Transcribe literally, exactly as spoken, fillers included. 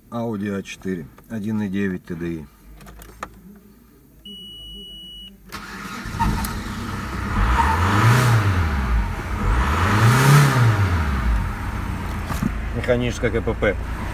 Audi а четыре один и девять тэ дэ и. Механическое ка пэ пэ.